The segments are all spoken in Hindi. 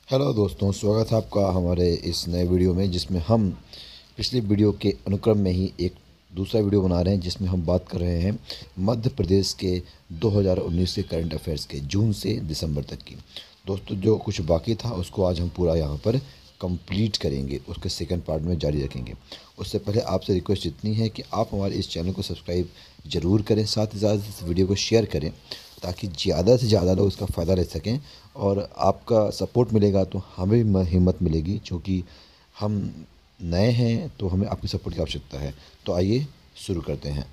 हेलो दोस्तों, स्वागत है आपका हमारे इस नए वीडियो में, जिसमें हम पिछले वीडियो के अनुक्रम में ही एक दूसरा वीडियो बना रहे हैं, जिसमें हम बात कर रहे हैं मध्य प्रदेश के 2019 के करंट अफेयर्स के जून से दिसंबर तक की। दोस्तों, जो कुछ बाकी था उसको आज हम पूरा यहाँ पर कंप्लीट करेंगे, उसके सेकंड पार्ट में जारी रखेंगे। उससे पहले आपसे रिक्वेस्ट इतनी है कि आप हमारे इस चैनल को सब्सक्राइब ज़रूर करें, साथ ही साथ इस वीडियो को शेयर करें ताकि ज़्यादा से ज़्यादा लोग इसका फ़ायदा ले सकें। और आपका सपोर्ट मिलेगा तो हमें भी हिम्मत मिलेगी, क्योंकि हम नए हैं तो हमें आपकी सपोर्ट की आवश्यकता है। तो आइए शुरू करते हैं।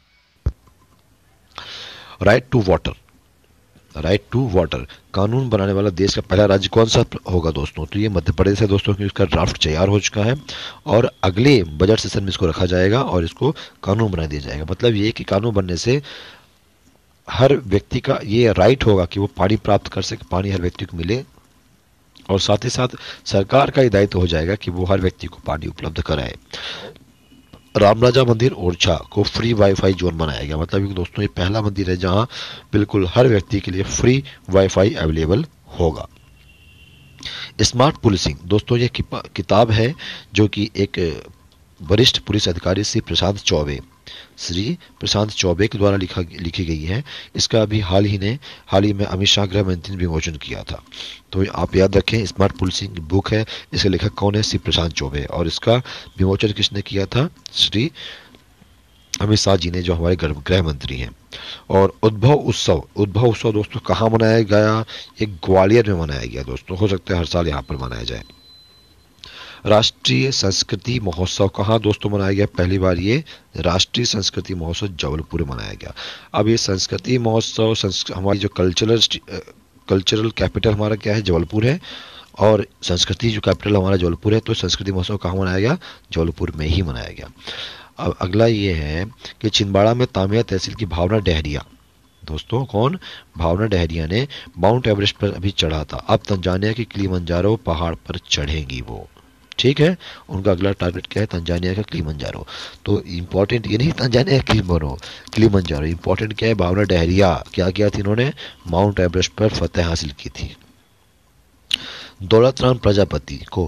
Right to water. Right to water कानून बनाने वाला देश का पहला राज्य कौन सा होगा दोस्तों? तो ये मध्य प्रदेश है दोस्तों, क्योंकि इसका ड्राफ्ट तैयार हो चुका है और अगले बजट सेशन में इसको रखा जाएगा और इसको कानून बना दिया जाएगा। मतलब ये कि कानून बनने से हर व्यक्ति का ये राइट होगा कि वो पानी प्राप्त कर सके, पानी हर व्यक्ति को मिले, और साथ ही साथ सरकार का ये दायित्व हो जाएगा कि वो हर व्यक्ति को पानी उपलब्ध कराए। रामराजा मंदिर ओरछा को फ्री वाईफाई जोन बनाया गया। मतलब कि दोस्तों ये पहला मंदिर है जहां बिल्कुल हर व्यक्ति के लिए फ्री वाईफाई अवेलेबल होगा। स्मार्ट पुलिसिंग दोस्तों ये किताब है जो कि एक वरिष्ठ पुलिस अधिकारी श्री प्रशांत चौबे के द्वारा लिखी गई है। इसका अभी हाल ही में अमित शाह गृह मंत्री ने विमोचन किया था। तो आप याद रखें, स्मार्ट पुलिसिंग बुक है। इसके लेखक कौन है? श्री प्रशांत चौबे। और इसका विमोचन किसने किया था? श्री अमित शाह जी ने, जो हमारे गृह मंत्री हैं। और उद्भव उत्सव दोस्तों कहाँ मनाया गया? ये ग्वालियर में मनाया गया दोस्तों। हो सकता है हर साल यहाँ पर मनाया जाए। राष्ट्रीय संस्कृति महोत्सव कहाँ दोस्तों मनाया गया? पहली बार ये राष्ट्रीय संस्कृति महोत्सव जबलपुर में मनाया गया। अब ये संस्कृति महोत्सव हमारी जो कल्चरल कैपिटल हमारा क्या है? जबलपुर है। और संस्कृति जो कैपिटल हमारा जबलपुर है, तो संस्कृति महोत्सव कहाँ मनाया गया? जबलपुर में ही मनाया गया। अब अगला ये है कि छिंदवाड़ा में तामिया तहसील की भावना डहरिया, दोस्तों कौन? भावना डहरिया ने माउंट एवरेस्ट पर अभी चढ़ा था। अब तंजानिया की किलिमंजारो पहाड़ पर चढ़ेंगी वो। ठीक है, उनका अगला टारगेट क्या है? तंजानिया का किलिमंजारो। तो इंपॉर्टेंट ये नहीं तंजानिया का किलिमंजारो, इंपॉर्टेंट क्या है? भावना डहरिया क्या किया थी इन्होंने? माउंट एवरेस्ट पर फतेह हासिल की थी। दौलत राम प्रजापति को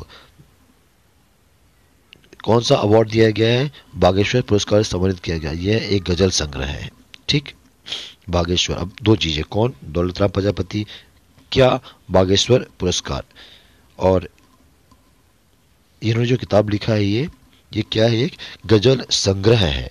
कौन सा अवार्ड दिया गया है? बागेश्वर पुरस्कार से सम्मानित किया गया। यह एक गजल संग्रह है। ठीक, बागेश्वर। अब दो चीजें, कौन? दौलत राम प्रजापति, क्या? बागेश्वर पुरस्कार। और इन्होंने जो किताब लिखा है ये क्या है? एक गजल संग्रह है।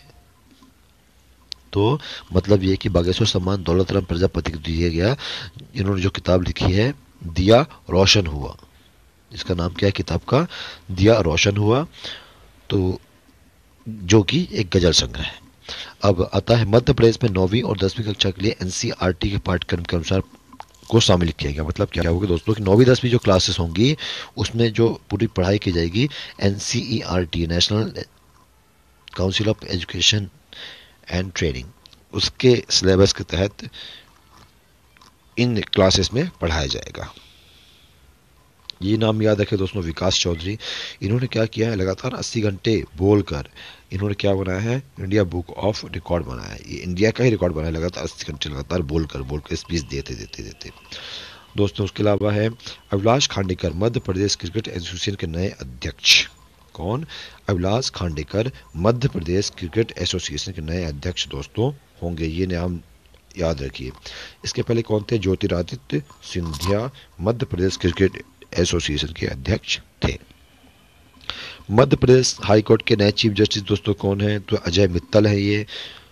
तो मतलब ये कि बागेश्वर सम्मान दौलत राम प्रजापति को दिया गया। इन्होंने जो किताब लिखी है, दिया रोशन हुआ। इसका नाम क्या है किताब का? दिया रोशन हुआ। तो जो कि एक गजल संग्रह है। अब आता है मध्य प्रदेश में 9वीं और 10वीं कक्षा के लिए एनसीईआरटी के पाठ्यक्रम के अनुसार को शामिल किया गया। मतलब क्या होगा दोस्तों कि 9वीं 10वीं जो क्लासेस होंगी उसमें जो पूरी पढ़ाई की जाएगी, NCERT National Council of Education and Training, उसके सिलेबस के तहत इन क्लासेस में पढ़ाया जाएगा। ये नाम याद रखें दोस्तों, विकास चौधरी। इन्होंने क्या किया है? लगातार 80 घंटे बोलकर इन्होंने क्या बनाया है? इंडिया बुक ऑफ रिकॉर्ड बनाया है। ये इंडिया का ही रिकॉर्ड बनाया है, लगातार 80 घंटे लगातार बोलकर स्पीच देते दोस्तों। उसके अलावा है अभिलाष खांडेकर, मध्य प्रदेश क्रिकेट एसोसिएशन के नए अध्यक्ष। कौन? अभिलाष खांडेकर मध्य प्रदेश क्रिकेट एसोसिएशन के नए अध्यक्ष दोस्तों होंगे। ये नाम याद रखिए। इसके पहले कौन थे? ज्योतिरादित्य सिंधिया मध्य प्रदेश क्रिकेट एसोसिएशन के अध्यक्ष थे। मध्य प्रदेश हाई कोर्ट के नए चीफ जस्टिस दोस्तों कौन है? तो अजय मित्तल है। ये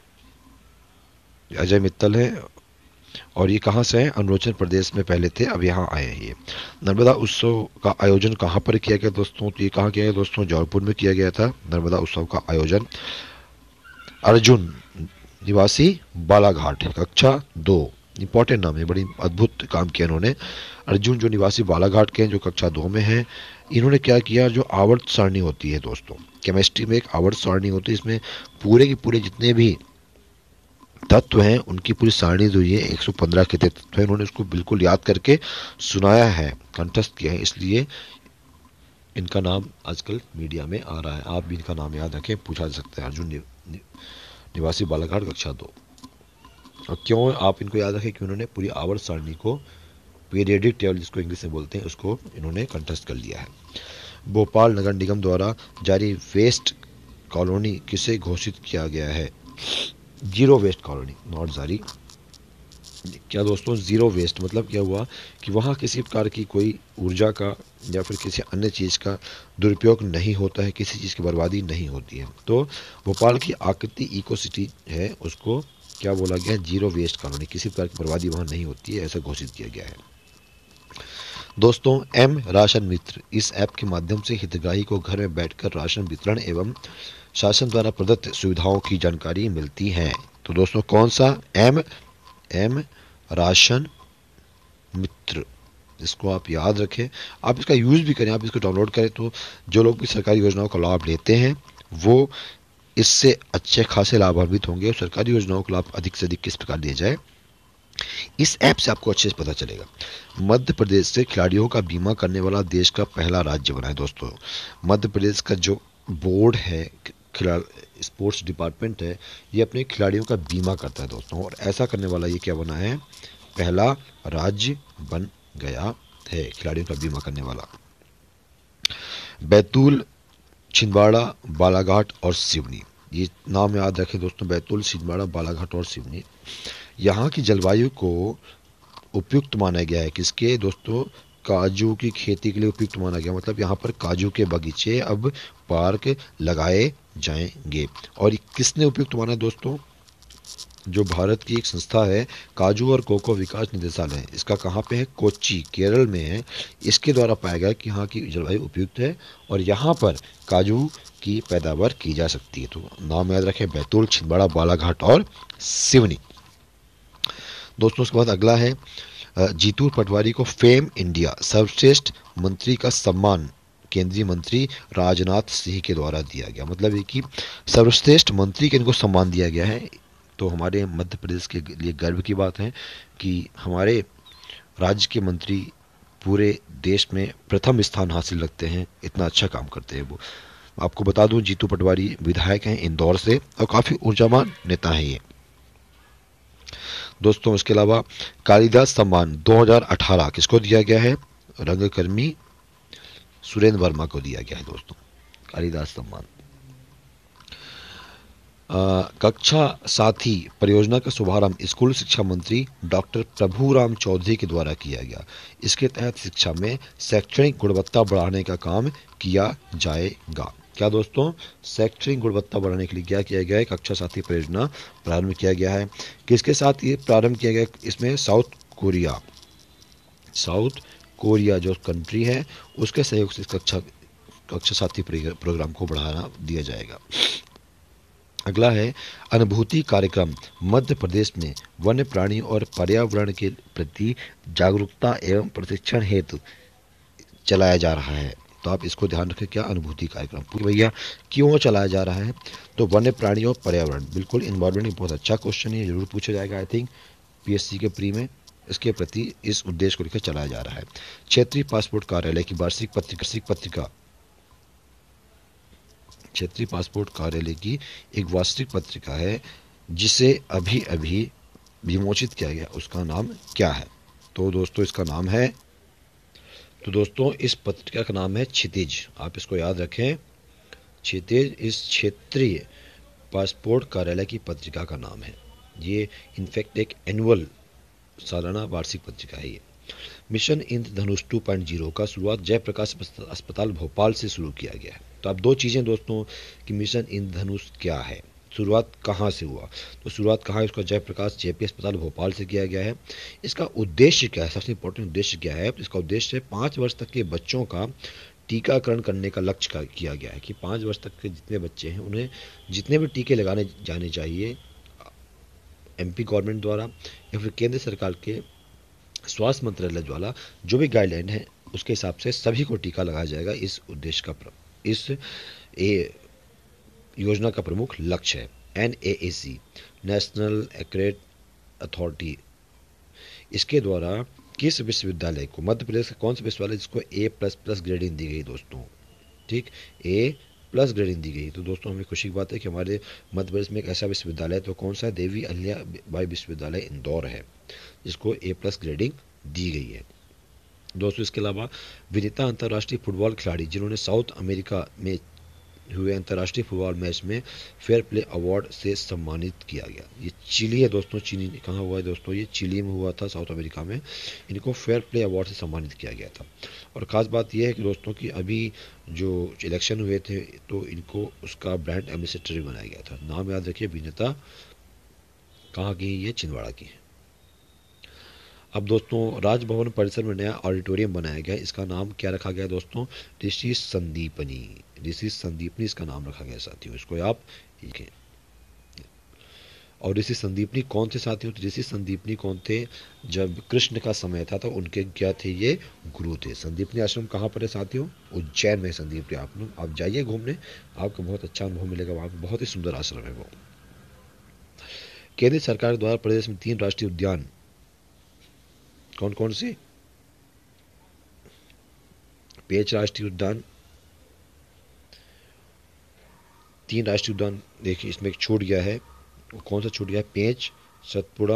अजय मित्तल है। और ये कहाँ से है? अरुणाचल प्रदेश में पहले थे, अब यहाँ आए हैं ये। नर्मदा उत्सव का आयोजन कहाँ पर किया गया दोस्तों? तो ये कहाँ किया गया दोस्तों? जौनपुर में किया गया था नर्मदा उत्सव का आयोजन। अर्जुन निवासी बालाघाट कक्षा 2, इंपॉर्टेंट नाम है, बड़ी अद्भुत काम किया इन्होंने। अर्जुन जो निवासी बालाघाट के हैं, जो कक्षा 2 में हैं, इन्होंने क्या किया? जो आवर्त सारणी होती है दोस्तों, केमिस्ट्री में एक आवर्त सारणी होती है, इसमें पूरे के पूरे जितने भी तत्व हैं उनकी पूरी सारणी जो ये 115 के तत्व हैं, इन्होंने उसको बिल्कुल याद करके सुनाया है, कंठस्थ किया है। इसलिए इनका नाम आजकल मीडिया में आ रहा है। आप भी इनका नाम याद रखें, पूछा जा सकता है। अर्जुन निवासी बालाघाट कक्षा 2। और क्यों आप इनको याद रखें? कि उन्होंने पूरी आवर्त सारणी को पीरियडिक टेबल जिसको इंग्लिश में बोलते हैं उसको इन्होंने कंटेस्ट कर लिया है। भोपाल नगर निगम द्वारा जारी वेस्ट कॉलोनी किसे घोषित किया गया है? जीरो वेस्ट कॉलोनी नॉट जारी। क्या दोस्तों जीरो वेस्ट मतलब क्या हुआ कि वहाँ किसी प्रकार की कोई ऊर्जा का या फिर किसी अन्य चीज़ का दुरुपयोग नहीं होता है, किसी चीज़ की बर्बादी नहीं होती है। तो भोपाल की आकृति इको सिटी है, उसको क्या बोला गया है? जीरो वेस्ट कॉलोनी, किसी प्रकार की बर्बादी वहाँ नहीं होती है, ऐसा घोषित किया गया है। दोस्तों एम राशन मित्र, इस ऐप के माध्यम से हितग्राही को घर में बैठकर राशन वितरण एवं शासन द्वारा प्रदत्त सुविधाओं की जानकारी मिलती है। तो दोस्तों कौन सा? एम राशन मित्र, इसको आप याद रखें, आप इसका यूज़ भी करें, आप इसको डाउनलोड करें तो जो लोग भी सरकारी योजनाओं का लाभ लेते हैं वो इससे अच्छे खासे लाभान्वित होंगे और सरकारी योजनाओं का लाभ अधिक से अधिक किस प्रकार दिया जाए इस ऐप से आपको अच्छे से पता चलेगा। मध्य प्रदेश से खिलाड़ियों का बीमा करने वाला देश का पहला राज्य बना है। दोस्तों मध्य प्रदेश का जो बोर्ड है, स्पोर्ट्स डिपार्टमेंट है, ये अपने खिलाड़ियों का बीमा करता है दोस्तों, और ऐसा करने वाला ये क्या बना है? पहला राज्य बन गया है खिलाड़ियों का बीमा करने वाला। बैतूल, छिंदवाड़ा, बालाघाट और सिवनी, ये नाम याद रखें दोस्तों, बैतूल, छिंदवाड़ा, बालाघाट और सिवनी। यहाँ की जलवायु को उपयुक्त माना गया है, किसके दोस्तों? काजू की खेती के लिए उपयुक्त माना गया, मतलब यहाँ पर काजू के बगीचे अब पार्क लगाए जाएंगे। और किसने उपयुक्त माना दोस्तों? जो भारत की एक संस्था है काजू और कोको विकास निदेशालय, इसका कहाँ पे है? कोच्चि, केरल में है। इसके द्वारा पाया गया कि यहाँ की जलवायु उपयुक्त है और यहाँ पर काजू की पैदावार की जा सकती है। तो नाम याद रखें, बैतूल, छिंदवाड़ा, बालाघाट और सिवनी। दोस्तों उसके बाद अगला है जीतू पटवारी को फेम इंडिया सर्वश्रेष्ठ मंत्री का सम्मान केंद्रीय मंत्री राजनाथ सिंह के द्वारा दिया गया। मतलब ये कि सर्वश्रेष्ठ मंत्री के इनको सम्मान दिया गया है। तो हमारे मध्य प्रदेश के लिए गर्व की बात है कि हमारे राज्य के मंत्री पूरे देश में प्रथम स्थान हासिल रखते हैं, इतना अच्छा काम करते हैं वो। आपको बता दूं जीतू पटवारी विधायक हैं इंदौर से और काफ़ी ऊर्जावान नेता हैं ये। दोस्तों इसके अलावा कालिदास सम्मान 2018 किसको दिया गया है? रंगकर्मी सुरेंद्र वर्मा को दिया गया है दोस्तों कालिदास सम्मान। कक्षा साथी परियोजना का शुभारंभ स्कूल शिक्षा मंत्री डॉक्टर प्रभुराम चौधरी के द्वारा किया गया। इसके तहत शिक्षा में शैक्षणिक गुणवत्ता बढ़ाने का काम किया जाएगा। क्या दोस्तों? शैक्षणिक गुणवत्ता बढ़ाने के लिए क्या किया गया है? कक्षा साथी परियोजना प्रारंभ किया गया है। किसके साथ ये प्रारंभ किया गया? इसमें साउथ कोरिया जो कंट्री है उसके सहयोग से इस कक्षा साथी प्रोग्राम को बढ़ाना दिया जाएगा। अगला है अनुभूति कार्यक्रम मध्य प्रदेश में वन्य प्राणी और पर्यावरण के प्रति जागरूकता एवं प्रशिक्षण हेतु चलाया जा रहा है। तो आप इसको ध्यान रखें, क्या अनुभूति कार्यक्रम भैया क्यों चलाया जा रहा है? तो वन्य प्राणी और पर्यावरण, बिल्कुल इन्वायरमेंट बहुत अच्छा क्वेश्चन है, जरूर पूछा जाएगा आई थिंक पीएससी के प्री में। इसके प्रति इस उद्देश्य को लेकर चलाया जा रहा है। क्षेत्रीय पासपोर्ट कार्यालय की वार्षिक पत्रिका क्षेत्रीय पासपोर्ट कार्यालय की एक वार्षिक पत्रिका है जिसे अभी अभी विमोचित किया गया, उसका नाम क्या है? तो दोस्तों इसका नाम है, तो दोस्तों इस पत्रिका का नाम है क्षितिज। आप इसको याद रखें, क्षितिज इस क्षेत्रीय पासपोर्ट कार्यालय की पत्रिका का नाम है। ये इनफैक्ट एक एनुअल सालाना वार्षिक पत्रिका है ये। मिशन इंद्रधनुष 2.0 का शुरुआत जयप्रकाश अस्पताल भोपाल से शुरू किया गया है। तो अब दो चीज़ें दोस्तों कि मिशन इंद्रधनुष क्या है, शुरुआत कहाँ से हुआ? तो शुरुआत कहाँ है? इसका जयप्रकाश जेपी अस्पताल भोपाल से किया गया है। इसका उद्देश्य क्या है? सबसे इंपॉर्टेंट उद्देश्य क्या है? इसका उद्देश्य 5 वर्ष तक के बच्चों का टीकाकरण करने का लक्ष्य किया गया है कि 5 वर्ष तक के जितने बच्चे हैं उन्हें जितने भी टीके लगाने जाने चाहिए एमपी गवर्नमेंट द्वारा या फिर केंद्र सरकार के स्वास्थ्य मंत्रालय द्वारा जो भी गाइडलाइन है उसके हिसाब से सभी को टीका लगाया जाएगा। इस उद्देश्य का इस योजना का प्रमुख लक्ष्य है। NAAC नेशनल एक्रेडिट अथॉरिटी, इसके द्वारा किस विश्वविद्यालय को, मध्य प्रदेश का कौन सा विश्वविद्यालय जिसको A++ ग्रेडिंग दी गई दोस्तों? ठीक, A+ ग्रेडिंग दी गई। तो दोस्तों हमें खुशी की बात है कि हमारे मध्य प्रदेश में एक ऐसा विश्वविद्यालय तो कौन सा है? देवी अहिल्याबाई विश्वविद्यालय इंदौर है जिसको A+ ग्रेडिंग दी गई है। दोस्तों इसके अलावा विजेता अंतर्राष्ट्रीय फुटबॉल खिलाड़ी जिन्होंने साउथ अमेरिका में हुए अंतर्राष्ट्रीय फुटबॉल मैच में फेयर प्ले अवार्ड से सम्मानित किया गया। ये चिली है दोस्तों, चिली कहाँ हुआ है दोस्तों, ये चिली में हुआ था, साउथ अमेरिका में। इनको फेयर प्ले अवार्ड से सम्मानित किया गया था। और ख़ास बात यह है कि दोस्तों कि अभी जो इलेक्शन हुए थे तो इनको उसका ब्रांड एम्बेसडर भी बनाया गया था। नाम याद रखिए, विजेता कहाँ की है, ये छिंदवाड़ा की है। अब दोस्तों राजभवन परिसर में नया ऑडिटोरियम बनाया गया, इसका नाम क्या रखा गया दोस्तों, ऋषि संदीपनी। ऋषि संदीपनी इसका नाम रखा गया साथियों, इसको आप लिखें। और ऋषि संदीपनी कौन थे साथियों, तो ऋषि संदीपनी कौन थे, जब कृष्ण का समय था तो उनके क्या थे, ये गुरु थे। संदीपनी आश्रम कहाँ पर है साथियों, उज्जैन में संदीपनी। आप जाइए घूमने, आपको बहुत अच्छा अनुभव मिलेगा वहाँ, बहुत ही सुंदर आश्रम है वो। केंद्र सरकार द्वारा प्रदेश में 3 राष्ट्रीय उद्यान कौन कौन से, पेंच राष्ट्रीय उद्यान, 3 राष्ट्रीय उद्यान, देखिए इसमें एक छूट गया है, कौन सा छूट गया है, पेंच, सतपुड़ा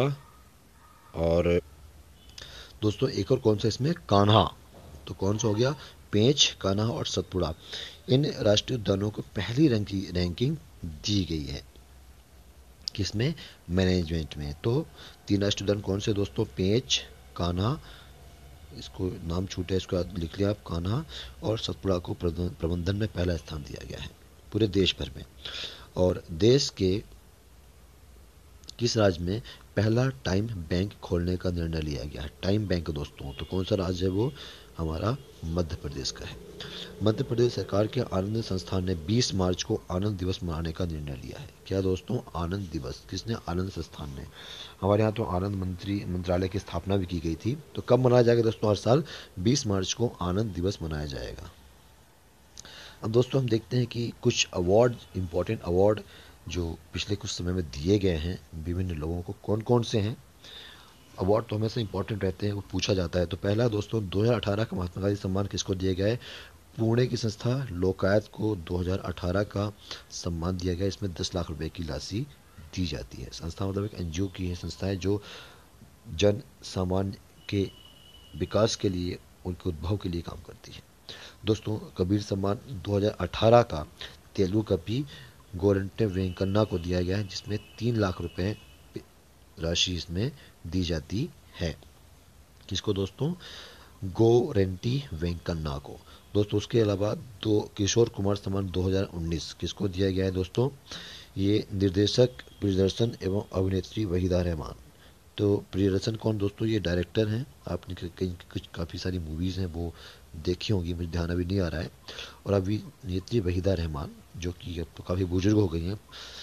और दोस्तों एक और कौन सा इसमें, कान्हा। तो कौन सा हो गया, पेंच, कान्हा और सतपुड़ा। इन राष्ट्रीय उद्यानों को पहली रैंकिंग दी गई है, किसमें, मैनेजमेंट में। तो 3 राष्ट्रीय उद्यान कौन से दोस्तों, पेंच, कान्हा, इसको नाम छूटे इसको लिख लिया आप, कान्हा और सतपुड़ा को प्रबंधन में पहला स्थान दिया गया है पूरे देश भर में। और देश के किस राज्य में पहला टाइम बैंक खोलने का निर्णय लिया गया है, टाइम बैंक दोस्तों, तो कौन सा राज्य है वो, हमारा मध्य प्रदेश का है। मध्य प्रदेश सरकार के आनंद संस्थान ने 20 मार्च को आनंद दिवस मनाने का निर्णय लिया है। क्या दोस्तों, आनंद दिवस, किसने, आनंद संस्थान ने। हमारे यहाँ तो आनंद मंत्रालय की स्थापना भी की गई थी। तो कब मनाया जाएगा दोस्तों, हर साल 20 मार्च को आनंद दिवस मनाया जाएगा। अब दोस्तों हम देखते हैं कि कुछ अवार्ड, इंपॉर्टेंट अवार्ड जो पिछले कुछ समय में दिए गए हैं विभिन्न लोगों को, कौन कौन से हैं। अवार्ड तो हमेशा इंपॉर्टेंट रहते हैं, वो पूछा जाता है। तो पहला दोस्तों 2018 का महात्मा गांधी सम्मान किसको दिया गया है, पुणे की संस्था लोकायत को 2018 का सम्मान दिया गया। इसमें 10 लाख रुपए की राशि दी जाती है। संस्था मतलब एक एनजीओ की है संस्था है जो जन सामान्य के विकास के लिए, उनके उद्भव के लिए काम करती है। दोस्तों कबीर सम्मान 2018 का तेलुगु कवि गोरंटे वेंकन्ना को दिया गया है, जिसमें 3 लाख रुपए राशि इसमें दी जाती है। किसको दोस्तों, गोरेंटी वेंकन्ना को। दोस्तों उसके अलावा दो किशोर कुमार सम्मान 2019 किसको दिया गया है दोस्तों, ये निर्देशक प्रियदर्शन एवं अभिनेत्री वहीदा रहमान। तो प्रियदर्शन कौन दोस्तों, ये डायरेक्टर हैं, आपने कई कुछ काफ़ी सारी मूवीज़ हैं वो देखी होंगी, मुझे ध्यान अभी नहीं आ रहा है। और अभिनेत्री वहीदा रहमान जो कि अब तो काफ़ी बुजुर्ग हो गई हैं,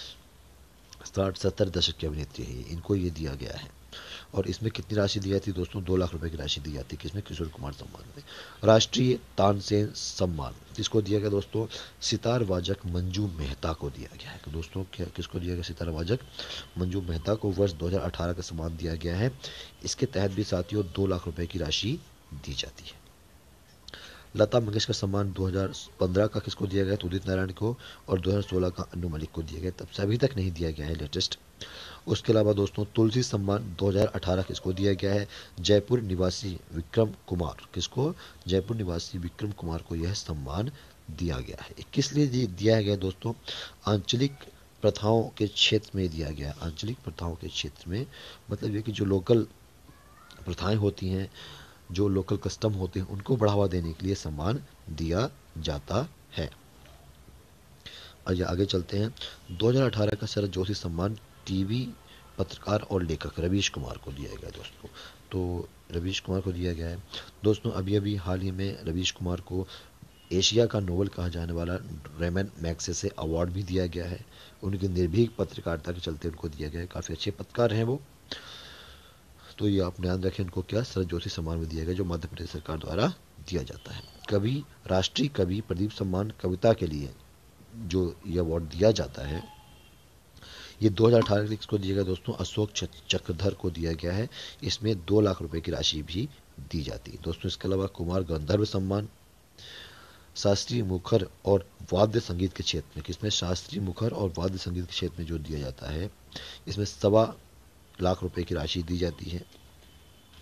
60-70 दशक की अभिनेत्री है, इनको ये दिया गया है। और इसमें कितनी राशि दी जाती है दोस्तों, 2 लाख रुपए की राशि दी जाती है, किसमें, किशोर कुमार सम्मान में। राष्ट्रीय तानसेन सम्मान किसको दिया गया दोस्तों, सितार वादक मंजू मेहता को दिया गया है। तो दोस्तों क्या किसको दिया गया, सितार वादक मंजू मेहता को वर्ष 2018 का सम्मान दिया गया है। इसके तहत भी साथियों 2 लाख रुपए की राशि दी जाती है। लता मंगेशकर सम्मान 2015 का किसको दिया गया, उदित नारायण को, और 2016 का अन्नू मलिक को दिया गया, तब से अभी तक नहीं दिया गया है, लेटेस्ट। उसके अलावा दोस्तों तुलसी सम्मान 2018 किसको दिया गया है, जयपुर निवासी विक्रम कुमार, किसको, जयपुर निवासी विक्रम कुमार को यह सम्मान दिया गया है। किस लिए दिया गया दोस्तों, आंचलिक प्रथाओं के क्षेत्र में दिया गया। आंचलिक प्रथाओं के क्षेत्र में मतलब ये कि जो लोकल प्रथाएं होती हैं, जो लोकल कस्टम होते हैं, उनको बढ़ावा देने के लिए सम्मान दिया जाता है। आइए आगे चलते हैं। 2018 का शरद जोशी सम्मान टीवी पत्रकार और लेखक रवीश कुमार को दिया गया दोस्तों। तो रवीश कुमार को दिया गया है दोस्तों। अभी अभी हाल ही में रवीश कुमार को एशिया का नोबेल कहा जाने वाला रेमन मैग्सेसे अवार्ड भी दिया गया है। उनकी निर्भीक पत्रकारिता के चलते उनको दिया गया है, काफ़ी अच्छे पत्रकार हैं वो। तो ये आप ध्यान रखें, इनको क्या शरद जोशी सम्मान में दिया गया जो मध्य प्रदेश सरकार द्वारा दिया जाता है। कवि, राष्ट्रीय कवि प्रदीप सम्मान कविता के लिए जो ये अवार्ड दिया जाता है, ये 2018 में किसको दिया गया दोस्तों, अशोक चक्रधर को दिया गया है। इसमें 2 लाख रुपए की राशि भी दी जाती है दोस्तों। इसके अलावा कुमार गंधर्व सम्मान शास्त्रीय मुखर और वाद्य संगीत के क्षेत्र में, किसमें, शास्त्रीय मुखर और वाद्य संगीत के क्षेत्र में जो दिया जाता है, इसमें 1.25 लाख रुपए की राशि दी जाती है।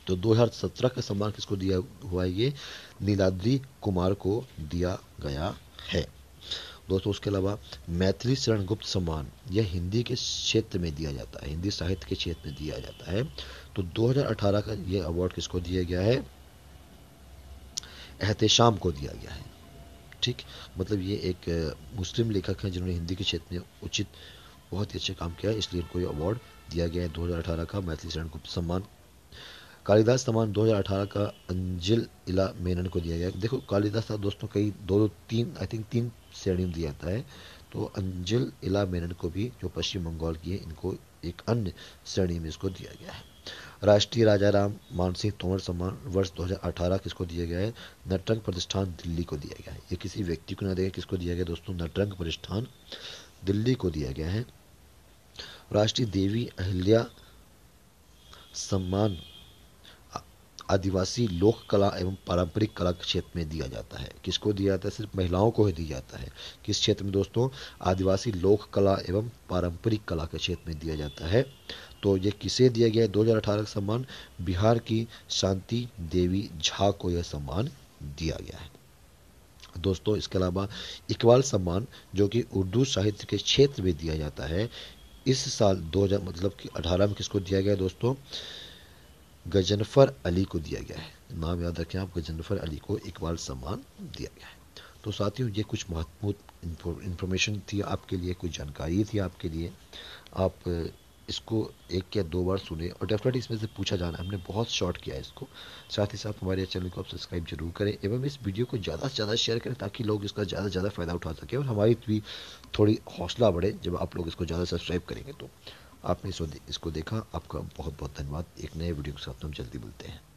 तो 2017 का सम्मान किसको दिया हुआ है? ये नीलाद्री कुमार को दिया गया है दोस्तों। उसके अलावा मैथिली शरण गुप्त सम्मान, यह हिंदी के क्षेत्र में दिया जाता है, हिंदी साहित्य के क्षेत्र में दिया जाता है। तो 2018 का ये अवार्ड किसको दिया गया है? एहतेशाम को दिया गया है। ठीक, मतलब ये एक मुस्लिम लेखक हैं जिन्होंने हिंदी के क्षेत्र में उचित बहुत ही अच्छा काम किया है, इसलिए इनको ये अवार्ड दिया गया है 2018 का मैथिली शरण गुप्त सम्मान। कालिदास सम्मान 2018 का अंजिल इला मेनन को दिया गया। देखो कालिदास था दोस्तों, कई दो तीन, आई थिंक 3 श्रेणी में दिया जाता है। तो अंजिल इला मेनन को भी, जो पश्चिम बंगाल की है, इनको एक अन्य श्रेणी में इसको दिया गया है। राष्ट्रीय राजा राम मानसिंह तोमर सम्मान वर्ष 2018 किसको दिया गया है? नटरंग प्रतिष्ठान दिल्ली को दिया गया है। ये किसी व्यक्ति को ना दिया, किसको दिया गया दोस्तों? नटरंग प्रतिष्ठान दिल्ली को दिया गया है। राष्ट्रीय देवी अहिल्या सम्मान आदिवासी लोक कला एवं पारंपरिक कला के क्षेत्र में दिया जाता है। किसको दिया जाता है? सिर्फ महिलाओं को ही दिया जाता है। किस क्षेत्र में दोस्तों? आदिवासी लोक कला एवं पारंपरिक कला के क्षेत्र में दिया जाता है। तो ये किसे दिया गया है 2018 का सम्मान? बिहार की शांति देवी झा को यह सम्मान दिया गया है दोस्तों। इसके अलावा इकबाल सम्मान, जो कि उर्दू साहित्य के क्षेत्र में दिया जाता है, इस साल 2000 मतलब कि 18 में किसको दिया गया दोस्तों? गजनफर अली को दिया गया है। नाम याद रखें आप, गजनफर अली को इकबाल सम्मान दिया गया है। तो साथियों, ये कुछ महत्वपूर्ण इन्फॉर्मेशन थी आपके लिए, कुछ जानकारी थी आपके लिए। आप इसको 1 या 2 बार सुने और डेफिनेटली इसमें से पूछा जाना, हमने बहुत शॉर्ट किया है इसको। साथ ही साथ हमारे चैनल को आप सब्सक्राइब जरूर करें एवं इस वीडियो को ज़्यादा से ज़्यादा शेयर करें, ताकि लोग इसका ज़्यादा से ज़्यादा फ़ायदा उठा सकें और हमारी भी थोड़ी हौसला बढ़े जब आप लोग इसको ज़्यादा सब्सक्राइब करेंगे। तो आपने इसको देखा, आपका बहुत बहुत धन्यवाद। एक नए वीडियो के साथ हम जल्दी मिलते हैं।